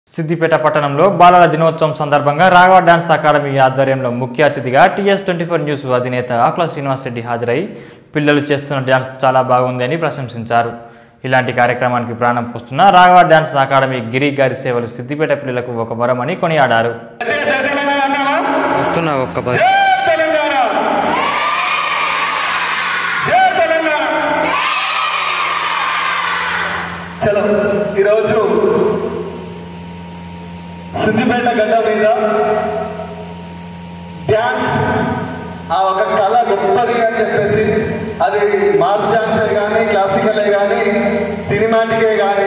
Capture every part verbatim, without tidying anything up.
సిద్దిపేట పట్టణంలో బాలల దినోత్సవం సందర్భంగా రాఘవ డాన్స్ అకాడమీ ఆధ్వర్యంలో ముఖ్య అతిథిగా టీఎస్ ట్వంటీ ఫోర్ న్యూస్ అధినేత ఆకుల శ్రీనివాస్ రెడ్డి హాజరై పిల్లలు చేస్తున్న డాన్స్ చాలా బాగుంది అని ప్రశంసించారు. ఇలాంటి కార్యక్రమానికి ప్రాణం పోస్తున్న రాఘవ డాన్స్ అకాడమీ గిరి గారి సేవలు సిద్దిపేట పిల్లలకు ఒక వరమని కొనియాడారు. సిద్దిపేట గడ్డ మీద డ్యాన్స్ ఆ ఒక కళ గొప్పది అని చెప్పేసి, అది మాస్ డ్యాన్సే కానీ, క్లాసికలే కానీ, సినిమాటికే కానీ,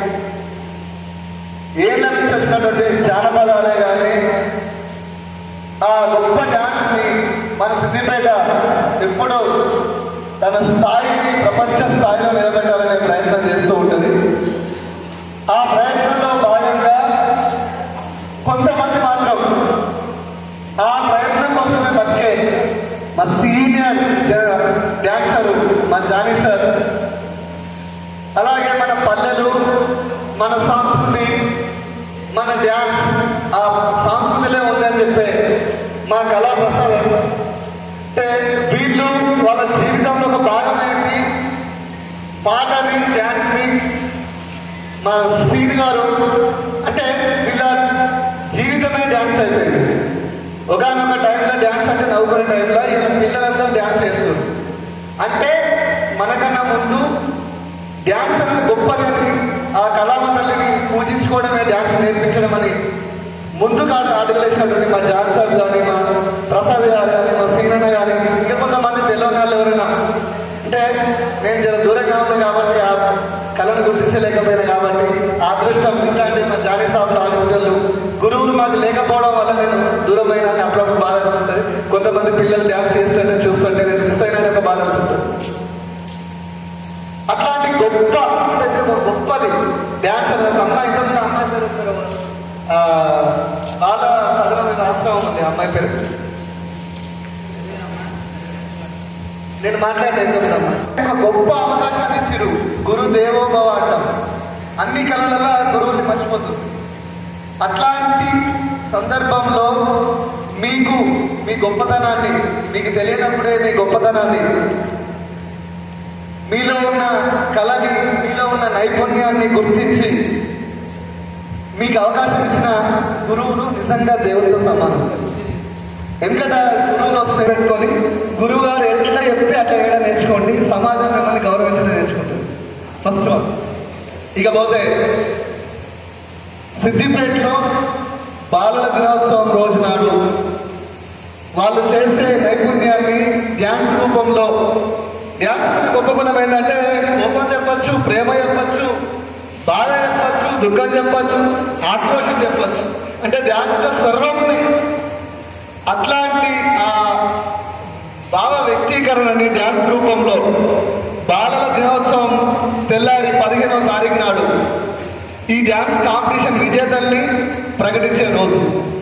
ఏళ్ళ నుంచి వచ్చినటువంటి జానపదాలే కానీ, ఆ గొప్ప డ్యాన్స్ ని మన సిద్దిపేట ఎప్పుడూ తన స్థాయిని ప్రపంచ స్థాయిలో నిలబెట్టాలనే ప్రయత్నం చేస్తూ ఉంటుంది. ఆ ప్రయత్నంలో భాగంగా కొంతమంది మాత్రం ఆ ప్రయత్నం కోసమే బతికే మా సీనియర్ డాన్సరు మా జానీ సార్, అలాగే మన పల్లెలు, మన సంస్కృతి, మన డ్యాన్స్ ఆ సంస్కృతిలో ఉందని చెప్పే మా కళా ప్రసాదం అంటే వీళ్ళు వాళ్ళ జీవితంలో ఒక భాగమైంది పాటని, డ్యాన్స్ని. మా సీన్ గారు అంటే వీళ్ళ జీవితమే డ్యాన్స్ అయిపోయింది. ఒకనొక టైంలో డ్యాన్స్ అంటే నవ్వుకునే టైంలో ఇలా పిల్లలందరూ డ్యాన్స్ చేస్తారు. అంటే మనకన్నా ముందు డ్యాన్స్ అనేది గొప్పదని, ఆ కళామందరిని పూజించుకోవడమే డ్యాన్స్ నేర్పించడం అని ముందుకు ఆటలేసినటువంటి మా జాన్ సార్ కానీ, మా ప్రసాద్ గారు కానీ, మా సీనన్న కానీ, ఇంకా కొంతమంది తెలియని వాళ్ళు ఎవరైనా అంటే నేను జర దూరంగా ఉంది కాబట్టి ఆ కళను గుర్తించలేకపోయినా కాబట్టి ఆ అదృష్టం ఇట్లాంటి మా జానీ సాబులు ఆలోచనలు గురువులు మాకు లేకపోవడం వల్ల నేను దూరమైన అప్పుడప్పుడు బాధ అనిపిస్తుంది. కొంతమంది పిల్లలు డ్యాన్స్ చేస్తుంటే చూస్తుంటే నేను మిస్ అయినా ఒక బాధ అనిపిస్తుంది. అట్లాంటి గొప్ప అంటే గొప్పది డ్యాన్స్ అనేది ఒక అమ్మాయి ఇంతకుముందు అమ్మాయి పేరు బాల సదనమైన ఆశ్రమం ఉంది. అమ్మాయి పేరు నేను మాట్లాడలేదు. ఒక గొప్ప అవకాశాన్ని ఇచ్చిరు. గురు దేవోభవ అంటాం. అన్ని కళలలో గురువుని మర్చిపోతుంది. అట్లాంటి సందర్భంలో మీకు మీ గొప్పతనాన్ని, మీకు తెలియనప్పుడే మీ గొప్పతనాన్ని, మీలో ఉన్న కళని, మీలో ఉన్న నైపుణ్యాన్ని గుర్తించి మీకు అవకాశం ఇచ్చిన గురువులు నిజంగా దేవుడితో సమానం. ఎందుకంటే గురువులు వస్తే పెట్టుకొని గురువు గారు ఎట్లా చెప్తే అట్లా వేయడం నేర్చుకోండి. సమాజం మిమ్మల్ని గౌరవించడం నేర్చుకుంటుంది ఫస్ట్ ఆఫ్. ఇకపోతే సిద్దిపేటలో బాలల దినోత్సవం రోజు నాడు వాళ్ళు చేసే నైపుణ్యాన్ని డ్యాన్స్ రూపంలో, డ్యాన్స్ గొప్ప గుణం ఏంటంటే కోపం చెప్పచ్చు, ప్రేమ చెప్పచ్చు, బాధ చెప్పచ్చు, దుఃఖం చెప్పచ్చు, ఆక్రోషం చెప్పచ్చు. అంటే డ్యాన్స్లో సర్వం ఉన్నాయి. అట్లాంటి ఆ భావ వ్యక్తీకరణని డ్యాన్స్ రూపంలో బాలల దినోత్సవం తెల్లారి పదిహేనవ తారీఖు నాడు ఈ డ్యాన్స్ కాంపిటీషన్ విజేతల్ని ప్రకటించే రోజు.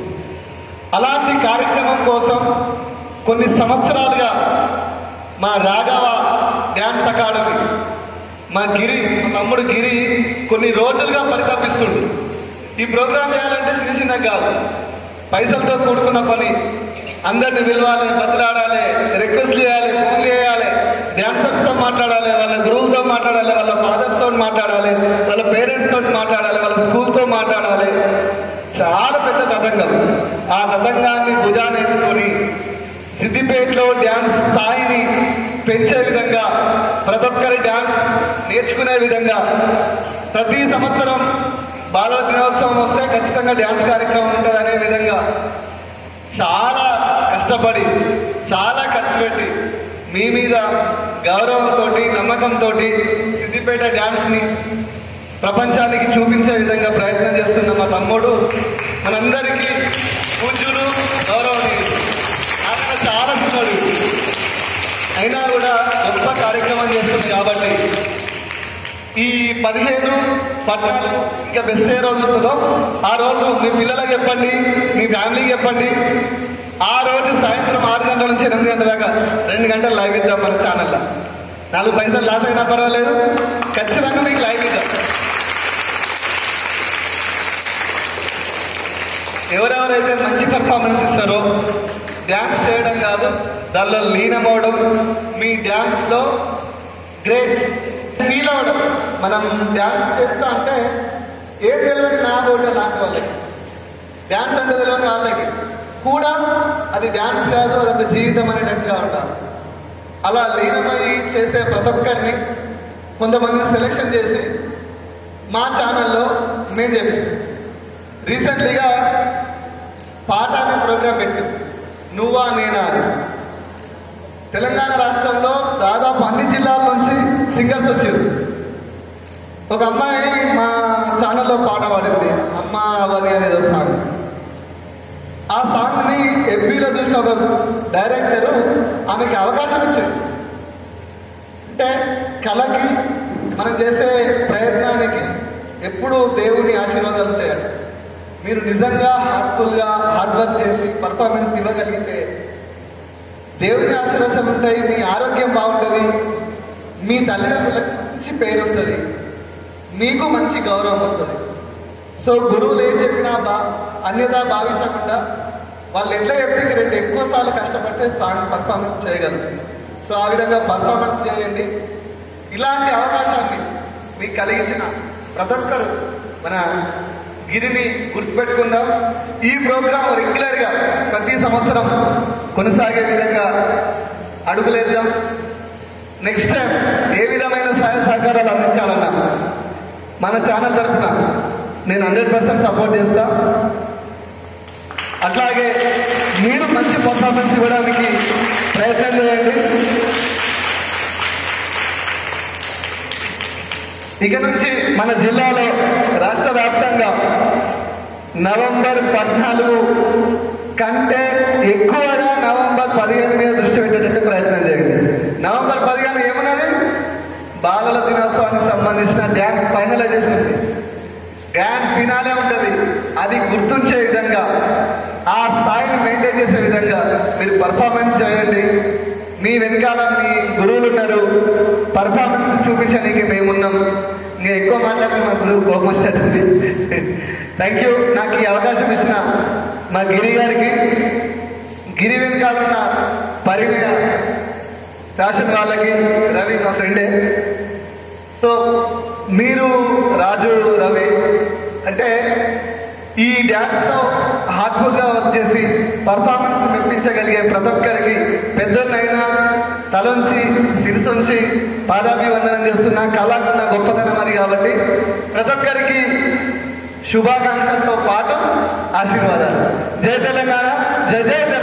అలాంటి కార్యక్రమం కోసం కొన్ని సంవత్సరాలుగా మా రాఘవ డ్యాన్స్ అకాడమీ, మా గిరి, మా తమ్ముడు గిరి కొన్ని రోజులుగా పరితపిస్తుండు. ఈ ప్రోగ్రాం చేయాలంటే చిన్న చిన్న కాదు, పైసలతో కూడుకున్న పని. అందరిని పిలవాలి, బతిలాడాలి, రిక్వెస్ట్ చేయాలి, ఫోన్ చేయాలి, డ్యాన్సర్స్తో మాట్లాడాలి, వాళ్ళ గురువులతో మాట్లాడాలి, వాళ్ళ ఫాదర్స్తో మాట్లాడాలి, వాళ్ళ పేరెంట్స్ తోటి మాట్లాడాలి, వాళ్ళ స్కూల్తో మాట్లాడాలి. చాలా పెద్ద తతంగం. ఆ తతంగాన్ని భుజాన వేసుకొని సిద్దిపేటలో డ్యాన్స్ స్థాయిని పెంచే విధంగా, ప్రతి ఒక్కరి డ్యాన్స్ నేర్చుకునే విధంగా ప్రతి సంవత్సరం బాలల దినోత్సవం వస్తే ఖచ్చితంగా డ్యాన్స్ కార్యక్రమం ఉంటుంది అనే విధంగా చాలా కష్టపడి, చాలా ఖర్చు పెట్టి మీ మీద గౌరవంతో, నమ్మకంతో సిద్దిపేట డ్యాన్స్ని ప్రపంచానికి చూపించే విధంగా ప్రయత్నం చేస్తున్న మా తమ్ముడు మనందరికీ పూజ్యులు, గౌరవనీయులు. ఆయన చాలా చిన్నడు అయినా కూడా గొప్ప కార్యక్రమం చేస్తుంది. కాబట్టి ఈ పదిహేను పద్నాలుగు ఇంకా బెస్ట్ ఏ రోజు ఉంటుందో ఆ రోజు మీ పిల్లలకు చెప్పండి, మీ ఫ్యామిలీకి చెప్పండి. ఆ రోజు సాయంత్రం ఆరు గంటల నుంచి ఎనిమిది గంటల దాకా రెండు గంటలు లైవ్ ఇద్దాం మన ఛానల్లో. నాలుగు పైసలు లాస్ అయినా పర్వాలేదు, ఖచ్చితంగా మీకు లైవ్ ఇద్దాం. ఎవరెవరైతే మంచి పర్ఫార్మెన్స్ ఇస్తారో డ్యాన్స్ చేయడం కాదు, దానిలో లీనమవడం, మీ డ్యాన్స్లో గ్రేట్ ఫీల్ అవ్వడం. మనం డ్యాన్స్ చేస్తా అంటే ఏం తెలియని నా ఓట లాంటి వాళ్ళకి, డ్యాన్స్ అంటే తెలియని వాళ్ళకి కూడా అది డ్యాన్స్ కాదు, అదొక జీవితం అనేటట్టుగా ఉండాలి. అలా లీనమై చేసే ప్రతి ఒక్కరిని కొంతమంది సెలెక్షన్ చేసి మా ఛానల్లో మేము చేపిస్తాం. రీసెంట్లీగా పాట అనే ప్రోగ్రాం పెట్టి నువ్వా నేనా అని తెలంగాణ రాష్ట్రంలో దాదాపు అన్ని జిల్లాల నుంచి సింగర్స్ వచ్చారు. ఒక అమ్మాయి మా ఛానల్లో పాట పాడింది, అమ్మ అవని అనేది ఒక సాంగ్. ఆ సాంగ్ని ఎఫ్బీలో చూసిన ఒక డైరెక్టరు ఆమెకి అవకాశం ఇచ్చాడు. అంటే కళకి మనం చేసే ప్రయత్నానికి ఎప్పుడు దేవుని ఆశీర్వాదాలు వస్తాయట. మీరు నిజంగా హార్ట్ఫుల్గా హార్డ్ వర్క్ చేసి పర్ఫార్మెన్స్ ఇవ్వగలిగితే దేవుని ఆశీర్వాదాలు ఉంటాయి, మీ ఆరోగ్యం బాగుంటుంది, మీ తల్లిదండ్రులకు మంచి పేరు వస్తుంది, మీకు మంచి గౌరవం వస్తుంది. సో గురువులు ఏం చెప్పినా బా అన్యదా భావించకుండా వాళ్ళు ఎట్లా చెప్తే రెండు ఎక్కువ సార్లు కష్టపడితే సాంగ్ పర్ఫార్మెన్స్ చేయగలరు. సో ఆ విధంగా పర్ఫార్మెన్స్ చేయండి. ఇలాంటి అవకాశాన్ని మీకు కలిగించిన ప్రతి ఒక్కరు మన గిరిని గుర్తుపెట్టుకుందాం. ఈ ప్రోగ్రాం రెగ్యులర్గా ప్రతి సంవత్సరం కొనసాగే విధంగా అడుగులేద్దాం. నెక్స్ట్ టైం ఏ విధమైన సహాయ సహకారాలు అందించాలన్నా మన ఛానల్ తరఫున నేను హండ్రెడ్ పర్సెంట్ సపోర్ట్ చేస్తా. అట్లాగే మీరు మంచి పర్ఫార్మెన్స్ ఇవ్వడానికి ప్రయత్నం చేయండి. ఇక నుంచి మన జిల్లాలో రాష్ట్ర వ్యాప్తంగా నవంబర్ పద్నాలుగు కంటే ఎక్కువగా నవంబర్ పదిహేను మీద దృష్టి పెట్టేటట్టు ప్రయత్నం చేయండి. నవంబర్ పదిహేను ఏమన్నది బాలల దినోత్సవానికి సంబంధించిన డ్యాన్స్ ఫైనలైజేషన్ ఉంది, గ్రాండ్ ఫినాలే ఉంటుంది. అది గుర్తుంచే విధంగా, ఆ స్థాయిని మెయింటైన్ చేసే విధంగా మీరు పర్ఫార్మెన్స్ చేయండి. మీ వెనకాల మీ గురువులు ఉన్నారు, పర్ఫార్మెన్స్ చూపించడానికి మేమున్నాం. ఇంకా ఎక్కువ మాట్లాడితే మా గురువు కోపం వస్తుంది. Thank you. నాకు ఈ అవకాశం ఇచ్చిన మా గిరి గారికి, గిరి వెనకాల ఉన్న పరిమయ ఫ్యాషన్ వాళ్ళకి, రవి మా ఫ్రెండే. సో మీరు రాజు రవి అంటే ఈ డ్యాన్స్లో హార్ట్ఫుల్గా వర్క్ చేసి పర్ఫార్మెన్స్ మెప్పించగలిగే ప్రతి ఒక్కరికి పెద్దనైనా తలంచి శిరసొంచి పాదాభివందనం చేస్తున్న కళాకున్న గొప్పతనం అది. కాబట్టి ప్రతి ఒక్కరికి శుభాకాంక్షలతో పాటు ఆశీర్వాదాలు. జై తెలంగాణ, జై జై తెలంగాణ.